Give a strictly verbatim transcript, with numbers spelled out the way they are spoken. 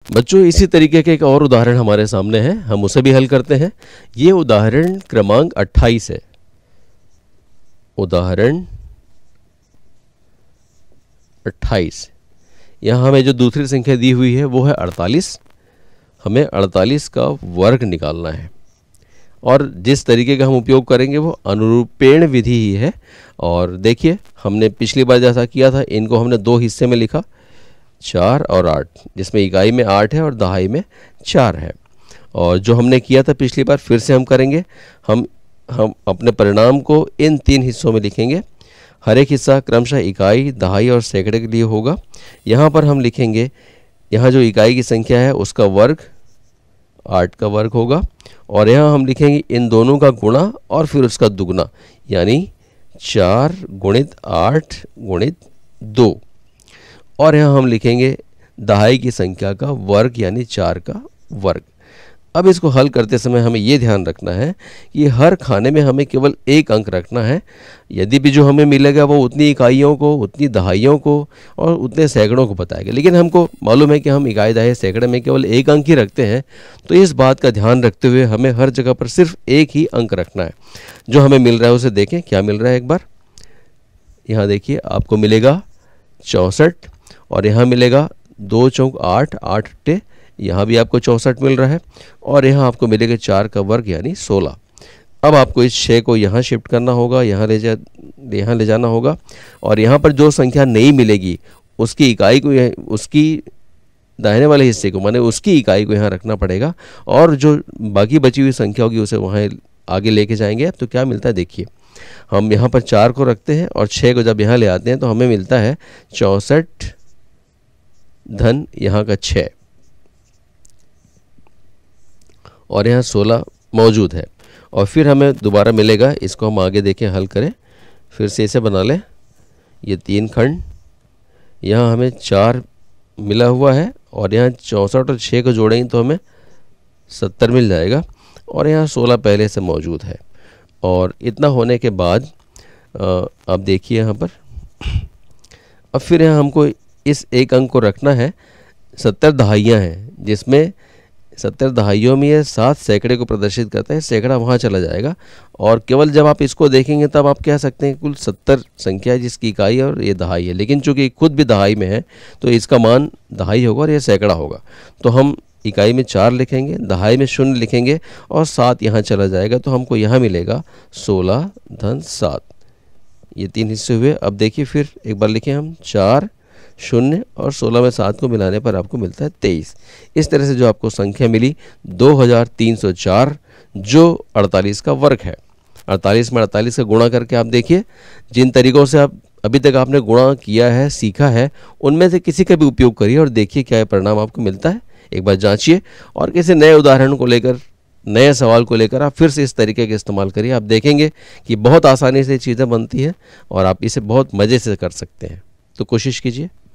बच्चों इसी तरीके के एक और उदाहरण हमारे सामने है, हम उसे भी हल करते हैं। ये उदाहरण क्रमांक अट्ठाईस है। उदाहरण अट्ठाईस। यहाँ हमें जो दूसरी संख्या दी हुई है वो है अड़तालीस। हमें अड़तालीस का वर्ग निकालना है और जिस तरीके का हम उपयोग करेंगे वो अनुरूपेण विधि ही है। और देखिए हमने पिछली बार जैसा किया था, इनको हमने दो हिस्से में लिखा, चार और आठ, जिसमें इकाई में आठ है और दहाई में चार है। और जो हमने किया था पिछली बार फिर से हम करेंगे। हम हम अपने परिणाम को इन तीन हिस्सों में लिखेंगे। हर एक हिस्सा क्रमशः इकाई, दहाई और सैकड़े के लिए होगा। यहाँ पर हम लिखेंगे, यहाँ जो इकाई की संख्या है उसका वर्ग आठ का वर्ग होगा और यहाँ हम लिखेंगे इन दोनों का गुणा और फिर उसका दुगना, यानी चार गुणित आठ गुणित दो। और यहाँ हम लिखेंगे दहाई की संख्या का वर्ग यानी चार का वर्ग। अब इसको हल करते समय हमें ये ध्यान रखना है कि हर खाने में हमें केवल एक अंक रखना है। यदि भी जो हमें मिलेगा वो उतनी इकाइयों को, उतनी दहाइयों को और उतने सैकड़ों को बताएगा, लेकिन हमको मालूम है कि हम इकाई, दहाई, सैकड़े में केवल एक अंक ही रखते हैं। तो इस बात का ध्यान रखते हुए हमें हर जगह पर सिर्फ एक ही अंक रखना है। जो हमें मिल रहा है उसे देखें, क्या मिल रहा है एक बार। यहाँ देखिए आपको मिलेगा चौंसठ और यहाँ मिलेगा दो चौक आठ, आठ अट्ठे, यहाँ भी आपको चौंसठ मिल रहा है और यहाँ आपको मिलेगा चार का वर्ग यानी सोलह। अब आपको इस छः को यहाँ शिफ्ट करना होगा, यहाँ ले जा यहाँ ले जाना होगा और यहाँ पर जो संख्या नहीं मिलेगी उसकी इकाई को, उसकी दाहिने वाले हिस्से को, माने उसकी इकाई को यहाँ रखना पड़ेगा और जो बाकी बची हुई संख्या होगी उसे वहाँ आगे लेके जाएंगे। तो क्या मिलता है देखिए, हम यहाँ पर चार को रखते हैं और छः को जब यहाँ ले आते हैं तो हमें मिलता है चौंसठ धन यहाँ का छः और यहाँ सोलह मौजूद है। और फिर हमें दोबारा मिलेगा, इसको हम आगे देखें, हल करें, फिर से इसे बना लें। ये तीन खंड, यहाँ हमें चार मिला हुआ है और यहाँ चौंसठ और छः को जोड़ेंगे तो हमें सत्तर मिल जाएगा और यहाँ सोलह पहले से मौजूद है। और इतना होने के बाद अब देखिए यहाँ पर, अब फिर यहाँ हमको इस एक अंक को रखना है। सत्तर दहाइयाँ हैं, जिसमें सत्तर दहाइयों में ये सात सैकड़े को प्रदर्शित करता है। सैकड़ा वहाँ चला जाएगा और केवल जब आप इसको देखेंगे तब आप कह सकते हैं कुल सत्तर संख्या है जिसकी इकाई और ये दहाई है, लेकिन चूंकि खुद भी दहाई में है तो इसका मान दहाई होगा और ये सैकड़ा होगा। तो हम इकाई में चार लिखेंगे, दहाई में शून्य लिखेंगे और सात यहाँ चला जाएगा तो हमको यहाँ मिलेगा सोलह धन सात। ये तीन हिस्से हुए। अब देखिए फिर एक बार लिखें हम, चार शून्य और सोलह में सात को मिलाने पर आपको मिलता है तेईस। इस तरह से जो आपको संख्या मिली दो हज़ार तीन सौ चार, जो अड़तालीस का वर्ग है। अड़तालीस में अड़तालीस का गुणा करके आप देखिए, जिन तरीक़ों से आप अभी तक आपने गुणा किया है, सीखा है, उनमें से किसी का भी उपयोग करिए और देखिए क्या परिणाम आपको मिलता है। एक बार जांचिए और किसी नए उदाहरण को लेकर, नए सवाल को लेकर आप फिर से इस तरीके का इस्तेमाल करिए। आप देखेंगे कि बहुत आसानी से चीज़ें बनती हैं और आप इसे बहुत मज़े से कर सकते हैं। तो कोशिश कीजिए।